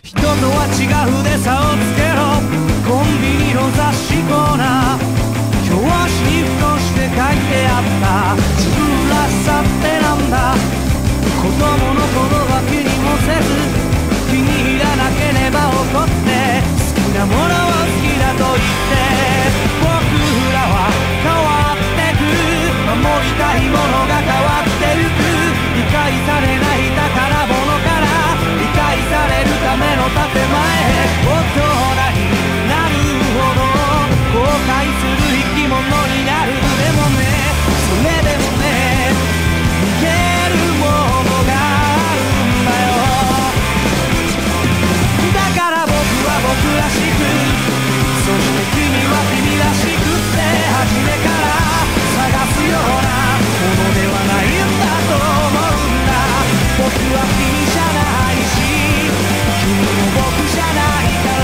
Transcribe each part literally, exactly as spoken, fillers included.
人とは違うで差をつけろ。コンビニの雑誌コーナー、教師にふとして書いてあった自分らしさってなんだ。子供の頃は気にもせず、気に入らなければ怒って、好きなものは好きだと言って、僕らは変わってく。守りたいものが変わってゆく。理解されない宝物から理解されるための建前。大人になるほど後悔する生き物になる。でもね、それでもね、逃げるものがあるんだよ。だから僕は僕らしく、そして君は君らしくって、初めから探すようなものではないんだと思うんだ。僕は君じゃないし、君も僕じゃないから、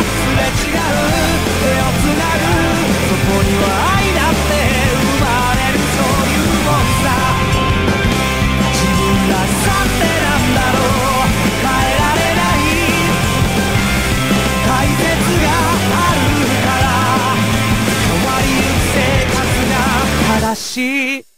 すれ違う手をつなぐ、そこには愛だって生まれる。そういうもんさ、自分らしさってなんだろう。変えられない大切があるから、変わりゆく生活が正しい。